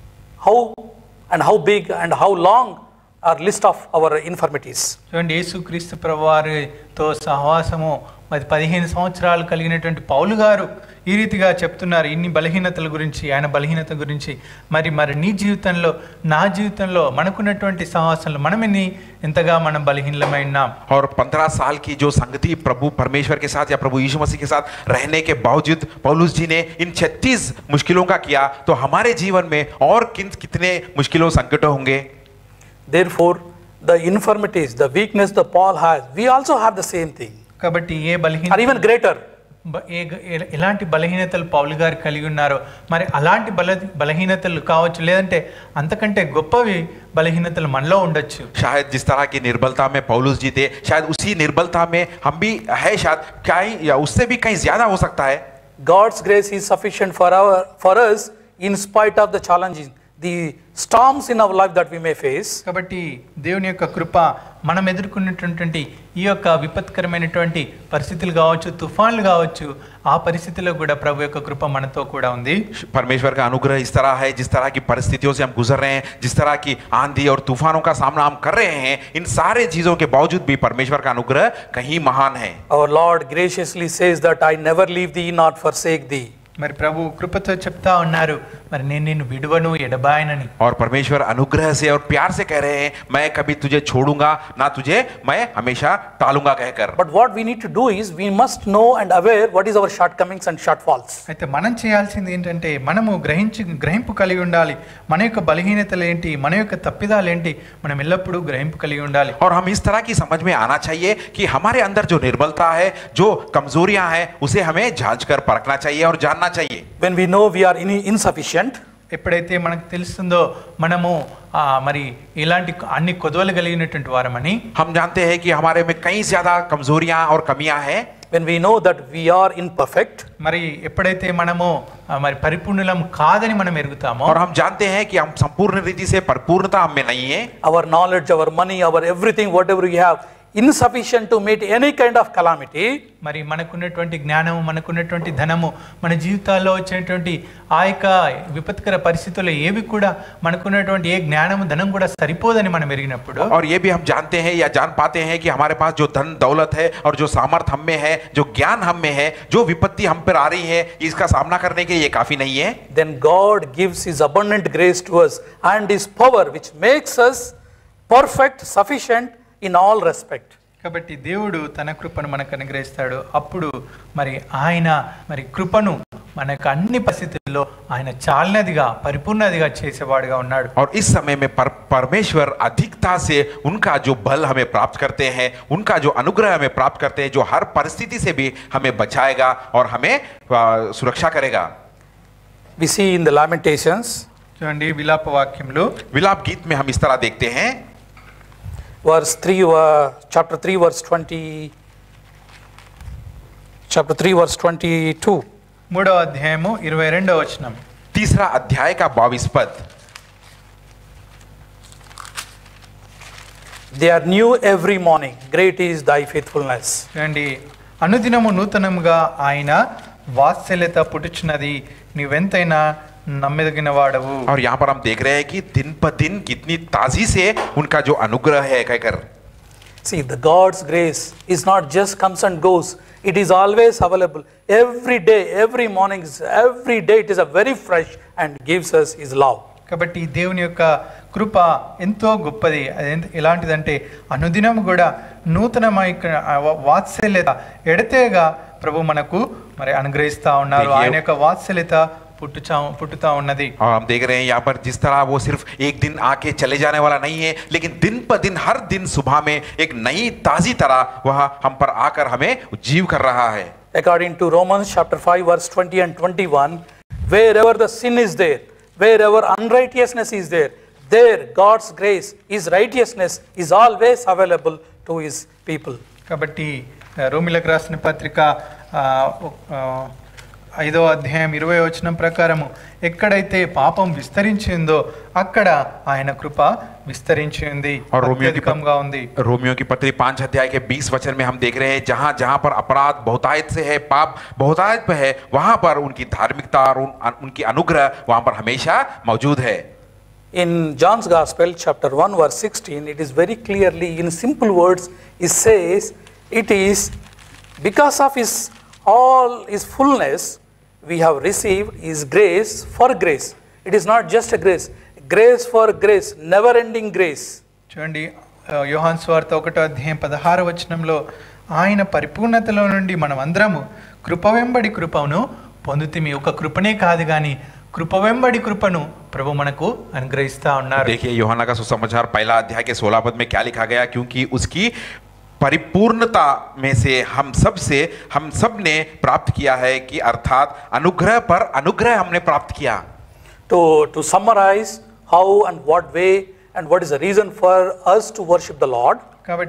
how big and how long our list of our infirmities. చూడండి, యేసుక్రీస్తు ప్రభువారితో సహవాసము మరి 15 సంవత్సరాలు కలిగినటువంటి పౌలు గారు ఈ రీతిగా చెప్తున్నారు ఇన్ని బలహీనతల గురించి, ఆయన బలహీనత గురించి. మరి నీ జీవితంలో, నా జీవితంలో మనకున్నటువంటి సహవాసంలో మనం ఎంతగా మనం బలహీనమై ఉన్నాం. और 15 साल की जो संगति प्रभु परमेश्वर के साथ या प्रभु यीशु मसीह के साथ रहने के बावजूद पौलुस जी ने इन 36 मुश्किलों का किया, तो हमारे जीवन में और कितने मुश्किलों संकटों होंगे. Therefore, the infirmities, the weakness that Paul has, we also have the same thing. కాబట్టి ఏ బలహీనత, or even greater. ఎలాంటి బలహీనతలు పౌలు గారు కలిగి ఉన్నారో మరి అలాంటి బలహీనతలు కావచ్చు, లేదంటే అంతకంటే గొప్పవి బలహీనతలు మనలో ఉండొచ్చు. शायद जिस तरह की निर्बलता में पौलुस जी थे, शायद उसी निर्बलता में हम भी है, शायद कहीं या उससे भी कहीं ज्यादा हो सकता है. God's grace is sufficient for us in spite of the challenges. the storms in our life that we may face, కాబట్టి దేవుని యొక్క కృప మనం ఎదుర్కొన్నటువంటి ఈ యొక్క విపత్కరమైనటువంటి పరిస్థితులు కావచ్చు, తుఫాన్లు కావచ్చు, ఆ పరిస్థితుల్లో కూడా ప్రభు యొక్క కృప మనతో కూడా ఉంది. परमेश्वर का अनुग्रह इस तरह है, जिस तरह की परिस्थितियों से हम गुजर रहे हैं, जिस तरह की आंधी और तूफानों का सामना हम कर रहे हैं, इन सारे चीजों के बावजूद भी परमेश्वर का अनुग्रह कहीं महान है. our Lord graciously says that I never leave thee nor forsake thee. మరి ప్రభు కృపతో చెప్తా ఉన్నారు, మరి నేను నిన్ను విడువను ఎడబాయనని. और परमेश्वर अनुग्रह से और प्यार से कह रहे हैं, मैं कभी तुझे छोड़ूंगा ना, तुझे मैं हमेशा टालूंगा कहकर. But what we need to do is we must know and aware what is our shortcomings and shortfalls. అయితే మనం చేయాల్సింది ఏంటంటే మనము గ్రహింపు కలిగి ఉండాలి. మన యొక్క బలహీనతలు ఏంటి, మన యొక్క తప్పిదాలు ఏంటి, మనం ఎల్లప్పుడూ గ్రహింపు కలిగి ఉండాలి. और हम इस तरह की समझ में आना चाहिए कि हमारे अंदर जो निर्बलता है, जो कमजोरियां हैं, उसे हमें जांच कर परखना चाहिए और जानना चाहिए. When we know we are insufficient, ఎప్పుడైతే మనకు తెలుస్తుందో మనము మరి ఇలాంటి అన్ని కొదవలు కలిగినటువంటి వారమని, हम जानते हैं कि हमारे में कई ज्यादा कमजोरियां और कमियां हैं. when we know that we are imperfect, మరి ఎప్పుడైతే మనము మరి పరిపూర్ణులం కాదని మనం ఎరుగుతామో, और हम जानते हैं कि हम संपूर्ण रीति से परिपूर्णता हम में नहीं है. our knowledge, our money, our everything, whatever we have, insufficient to meet any kind of calamity, మరి మనకున్నటువంటి జ్ఞానము, మనకున్నటువంటి ధనము, మన జీవితాల్లో వచ్చేటువంటి ఆ యొక్క విపత్కర పరిస్థితుల్లో ఏవి కూడా మనకున్నటువంటి ఏ జ్ఞానము, ధనం కూడా సరిపోదని మనం ఎరిగినప్పుడు, और ये भी हम जानते हैं या जान पाते हैं कि हमारे पास जो धन दौलत है और जो सामर्थ हम में है, जो ज्ञान हम में है, जो विपत्ति हम पर आ रही है, इसका सामना करने के लिए ये काफी नहीं है. then God gives his abundant grace to us and his power which makes us perfect, sufficient in all respect. కాబట్టి దేవుడు తన కృపను మనకు అనుగ్రహిస్తాడు. అప్పుడు మరి ఆయన మరి కృపను మనకు అన్ని పరిస్థితుల్లో ఆయన చాలినదిగా, పరిపూర్ణదిగా చేసేవాడుగా ఉన్నాడు. और इस समय में परमेश्वर अधिकता से उनका जो बल हमें प्राप्त करते हैं, उनका जो अनुग्रह हमें प्राप्त करते हैं, जो हर परिस्थिति से भी हमें बचाएगा और हमें सुरक्षा करेगा. We see in the Lamentations, చూడండి విలాప వాక్యంలో, विलाप गीत में हम इस तरह देखते हैं, verse 3, chapter 3 verse 22. మూడవ అధ్యాయము 22వ వచనం. तीसरा अध्याय का 22 पद. They are new every morning, great is thy faithfulness. చూడండి, అనుదినము నూతనముగా ఆయన వాత్సల్యత పుట్టుచున్నది, నీవెంతైనా నమ్మెదగిన వాడవు. और यहाँ पर हम देख रहे हैं कि दिन पर दिन कितनी ताजी से उनका जो अनुग्रह है कहकर. See, the God's grace is not just comes and goes, it is always available every day, every morning, every day it is a very fresh and gives us his love. కాబట్టి దేవుని యొక్క కృప ఎంతో గొప్పది. అది ఎలాంటిదంటే అనుదినం కూడా నూతనమైన వాత్సల్యత ఎడతేగా ప్రభు మనకు మరి అనుగ్రహిస్తా ఉన్నారు. ఆయన యొక్క వాత్సల్యత పుట్టుతా ఉన్నది. और हम देख रहे हैं यहाँ पर जिस तरह वो सिर्फ एक दिन आके चले जाने वाला नहीं है, लेकिन दिन पर दिन हर दिन सुबह में एक नई ताजी तरह वह हम पर आकर हमें जीव कर रहा है. According to Romans chapter 5 verse 20 and 21, wherever the sin is there, wherever unrighteousness is there, there God's grace, his righteousness is always available to his people. కాబట్టి రోమిలకు రాసిన పత్రిక 5వ అధ్యాయం 20వ వచనం ప్రకారము, ఎక్కడైతే పాపం విస్తరించిందో అక్కడ ఆయన కృప విస్తరించి ఉంది, అత్యధికంగా ఉంది. रोमियो की पत्री 5 अध्याय के 20 वचन में हम देख रहे हैं, जहां जहां पर अपराध बहुतायत से है, पाप बहुतायत पे है, वहां पर उनकी धार्मिकता और उनकी अनुग्रह वहां पर हमेशा मौजूद है. In John's Gospel chapter 1 verse 16, it is very clearly in simple words, it says it is because of his all his fullness we have received his grace for grace. It is not just a grace, grace for grace, never ending grace. చూడండి, యోహాను సువార్త 1వ అధ్యాయం 16వ వచనంలో, ఆయన పరిపూర్ణతలో నుండి మనం అందరము కృప వెంబడి కృపను పొందుతిమి. ఒక కృపనే కాదు కానీ కృప వెంబడి కృపను ప్రభు మనకు అనుగ్రహిస్తా ఉన్నారు. देखिए यूहन्ना का सुसमाचार 1 अध्याय के 16 पद में क्या लिखा गया, क्योंकि उसकी परिपूर्णता में से हम सब ने प्राप्त किया है, कि अर्थात अनुग्रह पर अनुग्रह हमने प्राप्त किया. To summarize how and what way and what is the reason for us to worship the Lord, కాబట్టి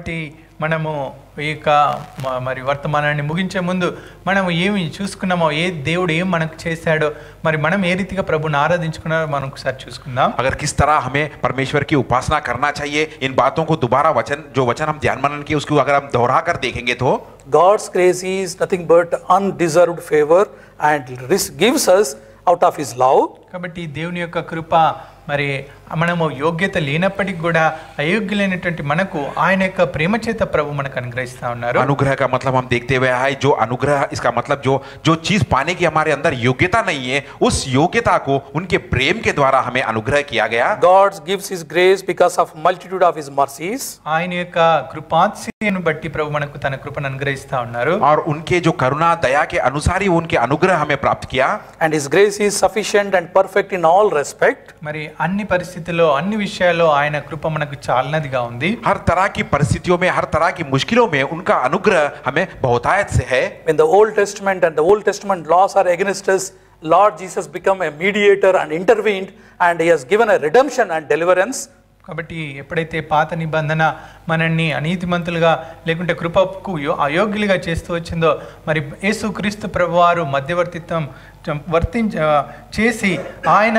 మనము ఈ యొక్క మరి వర్తమానాన్ని ముగించే ముందు మనం ఏమి చూసుకున్నామో, ఏ దేవుడు ఏం మనకు చేశాడో, మరి మనం ఏ రీతిగా ప్రభుని ఆరాధించుకున్నారో మనం ఒకసారి చూసుకుందాం. अगर किस तरह हमें परमेश्वर की उपासना करना चाहिए, इन बातों को दोबारा जो वचन हम ध्यान मनन किए उसको अगर हम दोहरा कर देखेंगे तो God's grace is nothing but undeserved favor and gives us out of his love. కాబట్టి దేవుని యొక్క కృప మరి మనము యోగ్యత లేనప్పటికీ కూడా అయోగ్యులైనటువంటి మనకు ఆయన యొక్క ప్రేమ చేత ప్రభు మనకు అనుగ్రహిస్తా ఉన్నారు. अनुग्रह का मतलब हम देखते हुए आए, जो अनुग्रह इसका मतलब जो चीज पाने की हमारे अंदर योग्यता नहीं है, उस योग्यता को उनके प्रेम के द्वारा हमें अनुग्रह किया गया. God gives his grace because of multitude of his mercies. ఆయన యొక్క కృపాతిశయను బట్టి ప్రభు మనకు తన కృపను అనుగ్రహిస్తా ఉన్నారు. और उनके जो करुणा दया के अनुसार ही उनके अनुग्रह हमें प्राप्त किया. And his grace is sufficient and perfect in all respect. మరి అన్ని పరిస్థితుల్లో అన్ని విషయాల్లో ఆయన కృప మనకు చాలినదిగా ఉంది. हर तरह की परिस्थितियों में, हर तरह की मुश्किलों में उनका अनुग्रह हमें बहुतायत से है. When the Old Testament and the Old Testament laws are against us, Lord Jesus became a mediator and intervened, and he has given a redemption and deliverance. కాబట్టి ఎప్పుడైతే పాత నిబంధన మనల్ని అనీతిమంతులుగా లేకుంటే కృపకు అయోగ్యులుగా చేస్తూ వచ్చిందో, మరి యేసుక్రీస్తు ప్రభువారు మధ్యవర్తిత్వం చేసి ఆయన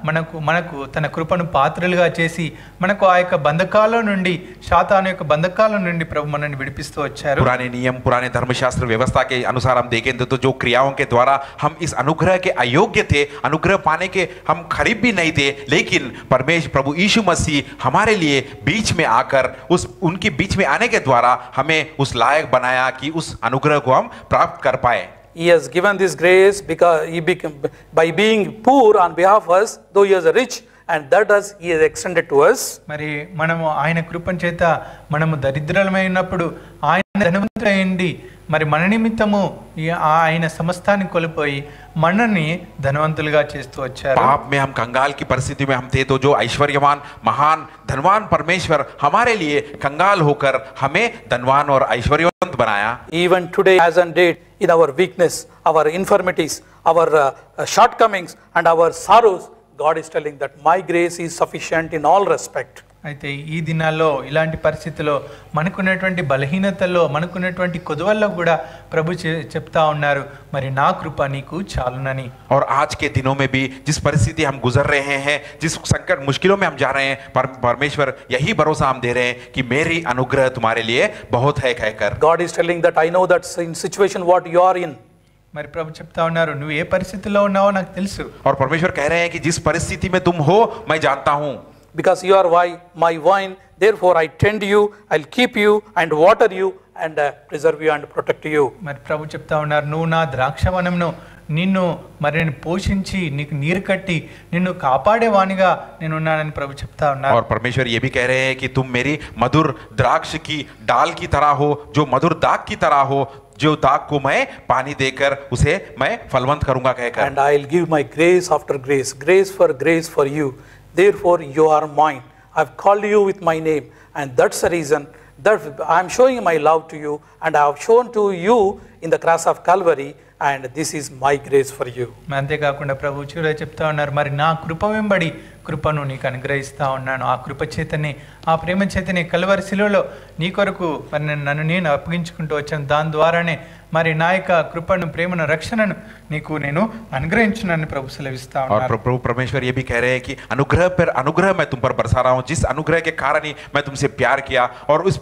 మనకు తన కృపను పాత్రలుగా చేసి మనకు ఆ యొక్క బంధకాల నుండి, శాతాను యొక్క బంధకాల నుండి ప్రభు మనల్ని విడిపిస్తూ వచ్చారు. पुराने नियम, पुराने धर्मशास्त्र व्यवस्था के अनुसार हम देखें तो जो क्रियाओं के द्वारा हम इस अनुग्रह के अयोग्य थे, अनुग्रह पाने के हम करीब भी नहीं थे, लेकिन परमेश्वर प्रभु यीशु मसीह हमारे लिए बीच में आकर उनके बीच में आने के द्वारा हमें उस लायक बनाया कि उस अनुग्रह को हम प्राप्त कर पाए. He has given this grace because he became, by being poor on behalf of us, though he is rich, and that has he has extended to us. మరి మనము ఆయన కృపణ చేత మనము దరిద్రులమైనప్పుడు ఆయన ధనవంతుడైంది, మరి మన నిమిత్తము ఆయన సమస్తాన్ని కొలిపోయి మనని ధనవంతులుగా చేస్తూ వచ్చారు. पाप में हम कंगाल की परिस्थिति में हम थे, तो जो ऐश्वर्यवान महान धनवान परमेश्वर हमारे लिए कंगाल होकर हमें धनवान और ऐश्वर्यवंत बनाया. Even today, as on date, in our weakness, our infirmities, our shortcomings, and our sorrows, God is telling that my grace is sufficient in all respect. అయితే ఈ దినాల్లో ఇలాంటి పరిస్థితుల్లో మనకున్నటువంటి బలహీనతల్లో, మనకున్నటువంటి కొదువల్లో కూడా ప్రభు చెప్తా ఉన్నారు, మరి నా కృప నీకు చాలునని. और आज के दिनों में भी जिस परिस्थिति हम गुजर रहे हैं, जिस संकट मुश्किलों में हम जा रहे हैं, परमेश्वर यही भरोसा हम दे रहे हैं कि मेरी अनुग्रह तुम्हारे लिए बहुत है कहकर. God is telling that I know that in situation what you are in. మరి ప్రభు చెప్తా ఉన్నారు, నువ్వు ఏ పరిస్థితిలో ఉన్నావో నాకు తెలుసు. और परमेश्वर कह रहे हैं कि जिस परिस्थिति में तुम हो मैं जानता हूं. Because you are my wine, therefore I tend you, I'll keep you and water you and preserve you and protect you. మరి ప్రభు చెప్తా ఉన్నారు, నువ్వు నా ద్రాక్షవనంను, నిన్ను మరి నేను పోషించి నీకు నీరు కట్టి నిన్ను కాపాడేవానిగా నేను ఉన్నానని ప్రభు చెప్తా ఉన్నారు. और परमेश्वर ये भी कह रहे हैं कि तुम मेरी मधुर द्राक्ष की डाल की तरह हो, जो मधुर दाग की तरह हो, जो दाग को मैं पानी देकर उसे मैं फलवंत करूंगा कहकर. And I'll give my grace after grace, grace for you. Therefore you are mine. I've called you with my name, and that's the reason that I'm showing my love to you, and I have shown to you in the cross of Calvary, and this is my grace for you. అంతేకాకుండా ప్రభు చివరిలో చెప్తా ఉన్నారు, మరి నా కృప వెంబడి కృపను నీకు అనుగ్రహిస్తా ఉన్నాను. ఆ కృప చేతనే, ఆ ప్రేమ చేతనే కల్వరి శిలువలో నీ కొరకు మరి నన్ను నేను అప్పగించుకుంటూ వచ్చాను. దాని ద్వారానే మరి నా యొక్క కృపను, ప్రేమను, రక్షణను నీకు నేను అనుగ్రహించునని ప్రభు సెలవిస్తా ఉన్నారు. और प्रभु परमेश्वर ये भी कह रहे हैं कि अनुग्रह पर अनुग्रह मैं तुम पर बरसा रहा हूं. जिस अनुग्रह के कारण ही मैं तुमसे प्यार किया, और उस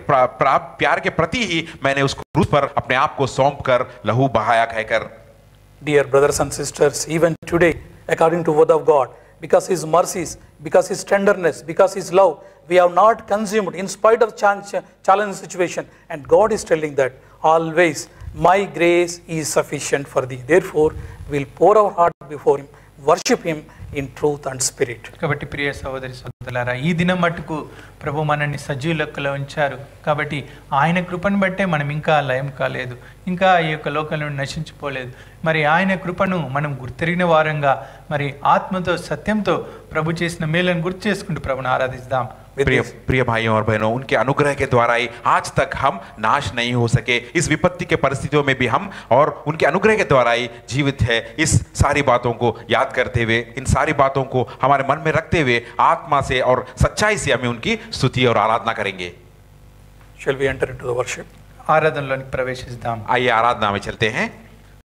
प्यार के प्रति ही मैंने उस क्रूस पर अपने आप को सौंप कर लहू बहाया कहकर. Dear brothers and sisters, even today, according to word of God, because his mercies, because his tenderness, because his love, we have not consumed in spite of challenging situation, and God is telling that always my grace is sufficient for thee. Therefore we'll pour our heart before him, worship him in truth and spirit. కాబట్టి ప్రియ సహోదరి సహోదరులారా, ఈ దినం మట్టుకు ప్రభు మనల్ని సజీవ లెక్కలో ఉంచారు. కాబట్టి ఆయన కృపను బట్టే మనం ఇంకా లయం కాలేదు, ఇంకా ఈ యొక్క లోకంలో నశించిపోలేదు. మరి ఆయన కృపను మనం గుర్తెరిగిన వారంగా, మరి ఆత్మతో సత్యంతో ప్రభు చేసిన మేలను గుర్తు చేసుకుంటూ ప్రభుని ఆరాధిద్దాం. प्रिय भाइयों और बहनों, उनके अनुग्रह के द्वारा ही आज तक हम नाश नहीं हो सके. इस विपत्ति के परिस्थितियों में भी हम और उनके अनुग्रह के द्वारा ही जीवित है. इस सारी बातों को याद करते हुए, इन सारी बातों को हमारे मन में रखते हुए आत्मा से और सच्चाई से हमें उनकी स्तुति और आराधना करेंगे. Shall we enter into the worship? ఆరాధనలోనికి ప్రవేశిద్దాం. आइए आराधना में चलते हैं.